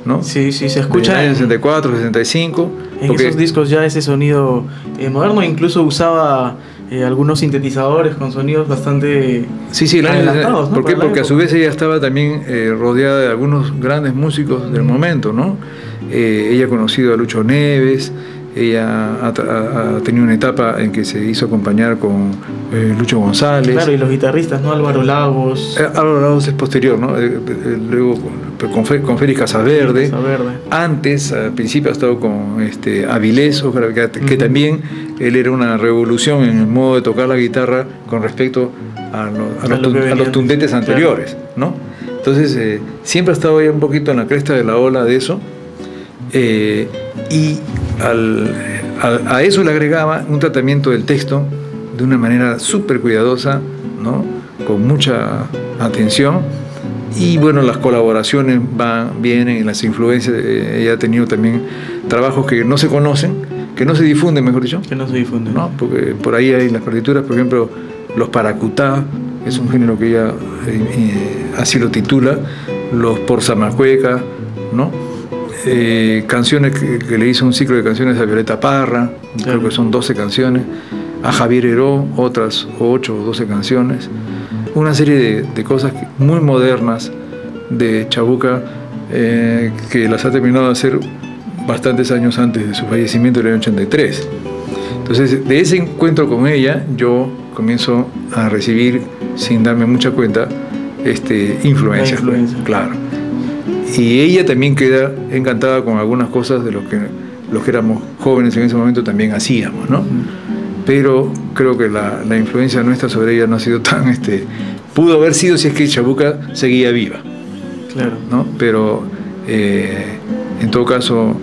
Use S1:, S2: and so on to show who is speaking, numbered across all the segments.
S1: ¿no?
S2: Sí, sí, se escucha.
S1: En el 64, 65.
S2: En esos discos ya ese sonido moderno, incluso usaba algunos sintetizadores con sonidos bastante adelantados, ¿no?
S1: ¿Por qué? Porque a su vez ella estaba también rodeada de algunos grandes músicos del momento, ¿no? Ella ha conocido a Lucho Neves. Ella ha tenido una etapa en que se hizo acompañar con Lucho González.
S2: Claro, y los guitarristas, ¿no? Álvaro Lagos.
S1: Álvaro Lagos es posterior, ¿no? Luego con Félix Casaverde. Antes, al principio, ha estado con Avilés, que también él era una revolución en el modo de tocar la guitarra con respecto a los tundetes anteriores, claro, ¿no? Entonces, siempre ha estado ahí un poquito en la cresta de la ola de eso. Y a eso le agregaba un tratamiento del texto de una manera súper cuidadosa, ¿no? Con mucha atención, y bueno, las colaboraciones vienen, y las influencias. Ella ha tenido también trabajos que no se conocen, que no se difunden, mejor dicho.
S2: Que no se difunden,
S1: ¿no? Porque por ahí hay las partituras, por ejemplo, los Paracutá, es un género que ella así lo titula, los Porzamacueca, ¿no? Canciones que le hizo un ciclo de canciones a Violeta Parra, creo que son 12 canciones, a Javier Heró, otras 8 o 12 canciones, una serie de cosas muy modernas de Chabuca, que las ha terminado de hacer bastantes años antes de su fallecimiento en el año 83. Entonces, de ese encuentro con ella, yo comienzo a recibir, sin darme mucha cuenta, influencias, claro. Y ella también queda encantada con algunas cosas de los que éramos jóvenes en ese momento también hacíamos, ¿no? Pero creo que la influencia nuestra sobre ella no ha sido tan... pudo haber sido si es que Chabuca seguía viva.
S2: Claro.
S1: ¿No? Pero en todo caso,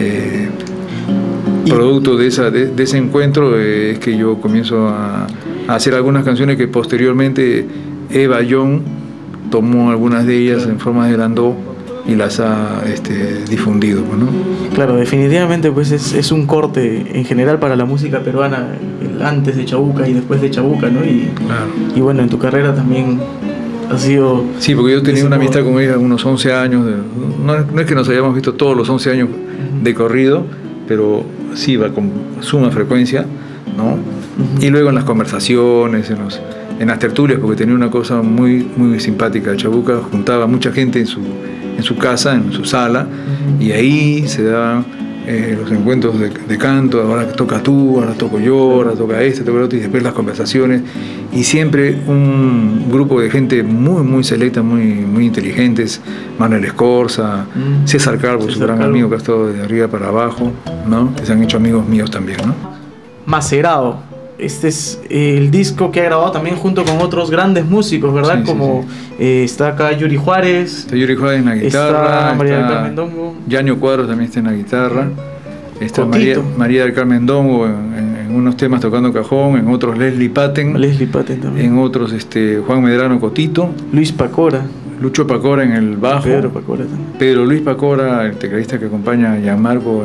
S1: producto de ese encuentro es que yo comienzo a hacer algunas canciones que posteriormente Eva Young tomó algunas de ellas, claro, en forma de landó, y las ha difundido, ¿no?
S2: Claro, definitivamente pues es un corte en general para la música peruana, el antes de Chabuca y después de Chabuca, ¿no?
S1: Claro.
S2: Y bueno, en tu carrera también ha sido...
S1: Sí, porque yo tenía una amistad con ella unos 11 años, no es que nos hayamos visto todos los 11 años de corrido, pero sí iba con suma frecuencia, ¿no? Y luego en las conversaciones, en las tertulias, porque tenía una cosa muy, muy simpática. Chabuca juntaba mucha gente en su casa, en su sala, y ahí se daban los encuentros de canto. Ahora toca tú, ahora toco yo, ahora toca toca el otro, y después las conversaciones, y siempre un grupo de gente muy, muy selecta, muy, muy inteligentes. Manuel Escorza, César Calvo, su gran amigo, que ha estado de arriba para abajo, ¿no? Que se han hecho amigos míos también, ¿no?
S2: Macerado. Este es el disco que ha grabado también junto con otros grandes músicos, ¿verdad?
S1: Sí,
S2: como
S1: sí.
S2: Está acá Yuri Juárez.
S1: Está Yuri Juárez en la guitarra.
S2: Está María del Carmen Dongo.
S1: Yaño Cuadros también está en la guitarra. Está María del Carmen Dongo en unos temas tocando cajón, en otros Leslie Patten también. En otros Juan Medrano Cotito.
S2: Luis Pacora.
S1: Lucho Pacora en el bajo.
S2: Pedro Pacora también.
S1: Pedro Luis Pacora, el tecladista que acompaña a Gianmarco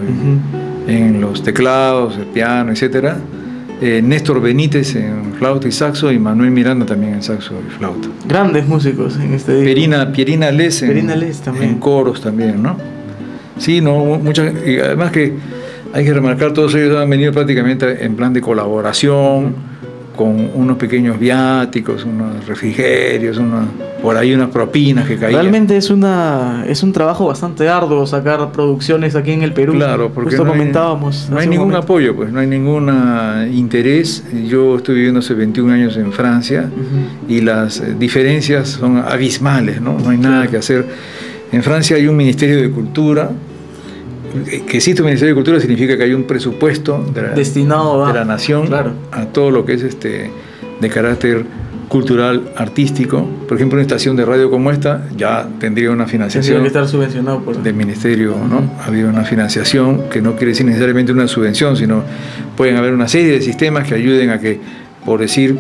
S1: en los teclados, el piano, etcétera. Néstor Benítez en flauta y saxo, y Manuel Miranda también en saxo y flauta.
S2: Grandes músicos en este disco.
S1: Pierina Les en coros también, ¿no? Sí, no, y además que hay que remarcar, todos ellos han venido prácticamente en plan de colaboración, con unos pequeños viáticos, unos refrigerios, por ahí unas propinas que caían.
S2: Realmente es un trabajo bastante arduo sacar producciones aquí en el Perú.
S1: Claro, porque
S2: justo comentábamos.
S1: No hay ningún apoyo, pues, no hay ningún interés. Yo estoy viviendo hace 21 años en Francia, y las diferencias son abismales, ¿no? No hay nada que hacer. En Francia hay un Ministerio de Cultura. Que existe un Ministerio de Cultura significa que hay un presupuesto
S2: destinado
S1: de la nación, claro, a todo lo que es de carácter cultural, artístico. Por ejemplo, una estación de radio como esta ya tendría una financiación.
S2: Tendría que estar subvencionado por
S1: del ministerio, ¿no? Ha habido una financiación que no quiere decir necesariamente una subvención, sino pueden haber una serie de sistemas que ayuden a que, por decir,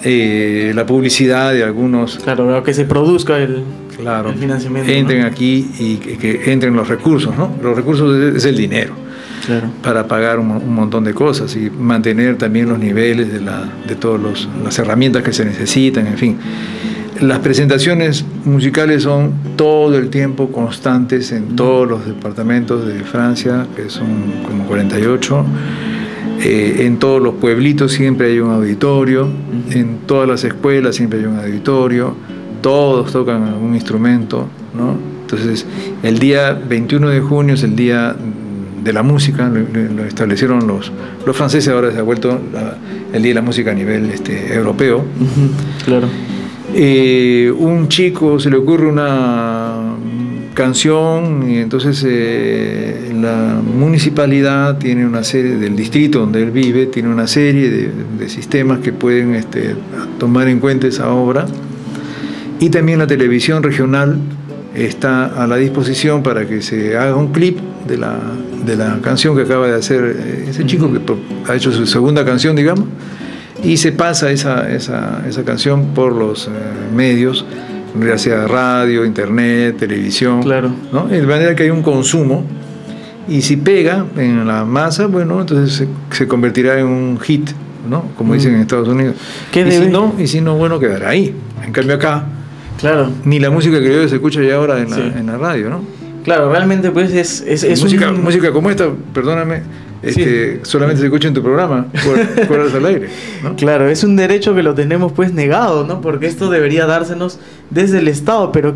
S1: la publicidad de algunos...
S2: Claro, que se produzca el financiamiento.
S1: Entren, ¿no? Aquí, y que entren los recursos, ¿no? Los recursos es el dinero.
S2: Claro.
S1: Para pagar un montón de cosas y mantener también los niveles de todas las herramientas que se necesitan, en fin. Las presentaciones musicales son todo el tiempo constantes en todos los departamentos de Francia, que son como 48. En todos los pueblitos siempre hay un auditorio, en todas las escuelas siempre hay un auditorio, todos tocan algún instrumento, ¿no? Entonces, el día 21 de junio es el día de la música, lo establecieron los franceses, ahora se ha vuelto el día de la música a nivel europeo.
S2: Claro.
S1: Un chico se le ocurre una canción y entonces la municipalidad tiene una serie, del distrito donde él vive, tiene una serie de sistemas que pueden tomar en cuenta esa obra, y también la televisión regional está a la disposición para que se haga un clip de la canción que acaba de hacer ese chico, que ha hecho su segunda canción, digamos, y se pasa esa canción por los medios, ya sea radio, internet, televisión,
S2: claro,
S1: ¿no? De manera que hay un consumo, y si pega en la masa, bueno, entonces se convertirá en un hit, ¿no? Como dicen en Estados Unidos. Y si no, bueno, quedará ahí. En cambio acá,
S2: claro,
S1: ni la música que yo se escucha ya ahora en la radio, ¿no?
S2: Claro, realmente pues es
S1: música como esta, perdóname, solamente se escucha en tu programa, fuera del aire, ¿no?
S2: Claro, es un derecho que lo tenemos pues negado, ¿no? Porque esto debería dársenos desde el Estado, pero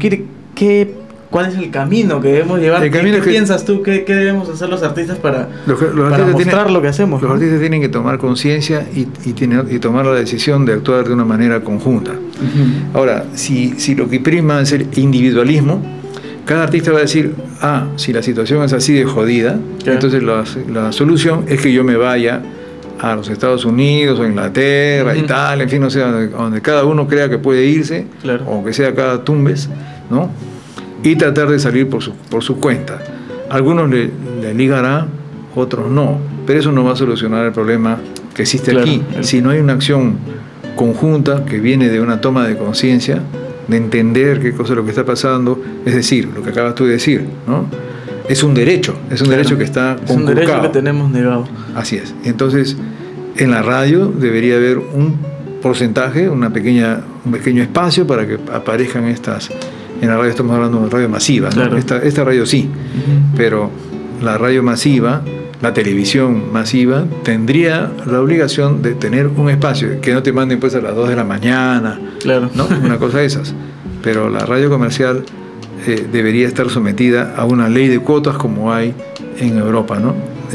S2: ¿cuál es el camino que debemos llevar? ¿Qué piensas tú? ¿Qué debemos hacer los artistas para mostrar lo que hacemos?
S1: Los artistas tienen que tomar conciencia y tomar la decisión de actuar de una manera conjunta. Ahora, si lo que prima es el individualismo, cada artista va a decir, si la situación es así de jodida, entonces la solución es que yo me vaya a los Estados Unidos o Inglaterra, Italia, en fin, no sé, donde cada uno crea que puede irse, o que sea cada tumbes, ¿no? Y tratar de salir por su cuenta. Algunos le ligará, otros no, pero eso no va a solucionar el problema que existe aquí. Si no hay una acción conjunta que viene de una toma de conciencia, de entender qué cosa es lo que está pasando, es decir, lo que acabas tú de decir, ¿no? Es un derecho que está conculcado.
S2: Es un derecho que tenemos negado.
S1: Así es. Entonces, en la radio debería haber un porcentaje, un pequeño espacio para que aparezcan estas. En la radio estamos hablando de radio masiva, ¿no? Esta radio sí, pero la radio masiva, la televisión masiva, tendría la obligación de tener un espacio, que no te manden pues a las 2 de la mañana, ¿no? Una cosa de esas. Pero la radio comercial debería estar sometida a una ley de cuotas como hay en Europa, ¿no?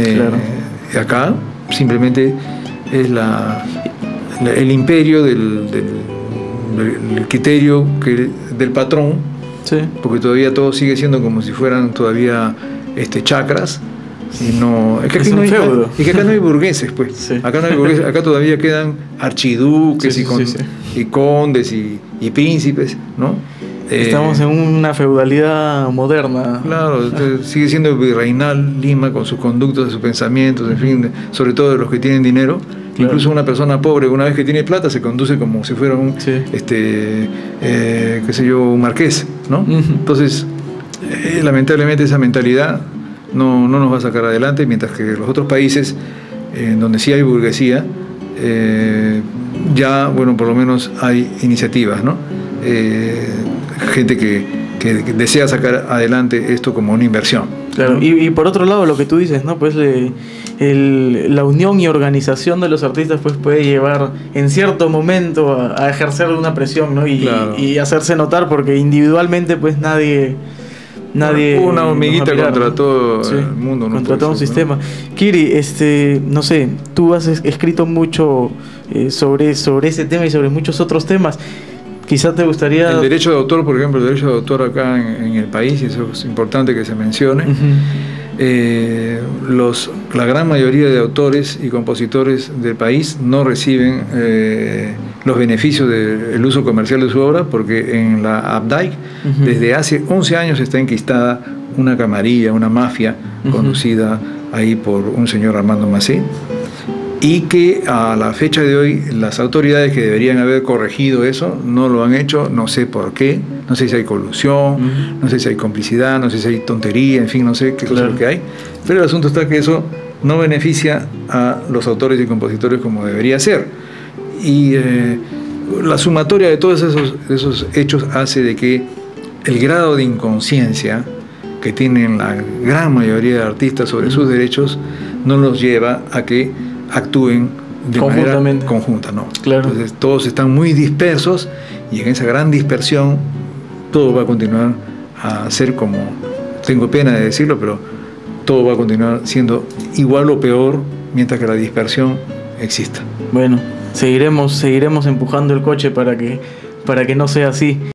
S1: Acá simplemente es el imperio del criterio del patrón, porque todavía todo sigue siendo como si fueran todavía chacras. Y no, es que aquí acá no hay burgueses, pues. Acá no hay burgueses, acá todavía quedan archiduques y condes y príncipes, ¿no?
S2: Estamos en una feudalidad moderna.
S1: Claro, sigue siendo virreinal Lima con sus conductos, sus pensamientos, en fin, sobre todo de los que tienen dinero. Incluso una persona pobre, una vez que tiene plata, se conduce como si fuera un marqués, ¿no? Entonces, lamentablemente esa mentalidad no nos va a sacar adelante, mientras que los otros países donde sí hay burguesía, ya, bueno, por lo menos hay iniciativas, ¿no? Gente que desea sacar adelante esto como una inversión.
S2: Claro, ¿no? Y por otro lado, lo que tú dices, ¿no? Pues la unión y organización de los artistas pues puede llevar en cierto momento a ejercer una presión, ¿no? Y hacerse notar, porque individualmente pues nadie
S1: una hormiguita contra todo el mundo, ¿no?
S2: Contra todo un sistema. Kiri, no sé, tú has escrito mucho sobre ese tema y sobre muchos otros temas. Quizás te gustaría...
S1: El derecho de autor, por ejemplo, el derecho de autor acá en el país, y eso es importante que se mencione. La gran mayoría de autores y compositores del país no reciben los beneficios del uso comercial de su obra, porque en la APDAIC desde hace 11 años está enquistada una camarilla, una mafia conducida ahí por un señor Armando Macé, y que a la fecha de hoy las autoridades que deberían haber corregido eso no lo han hecho, no sé por qué, no sé si hay colusión, no sé si hay complicidad, no sé si hay tontería, en fin, no sé qué cosa es lo que hay, pero el asunto está que eso no beneficia a los autores y compositores como debería ser. Y la sumatoria de todos esos hechos hace de que el grado de inconsciencia que tienen la gran mayoría de artistas sobre sus derechos no los lleva a que actúen de manera conjunta, ¿no?
S2: Claro.
S1: Entonces todos están muy dispersos y en esa gran dispersión todo va a continuar a ser como, tengo pena de decirlo, pero todo va a continuar siendo igual o peor mientras que la dispersión exista.
S2: Bueno, seguiremos empujando el coche para que no sea así.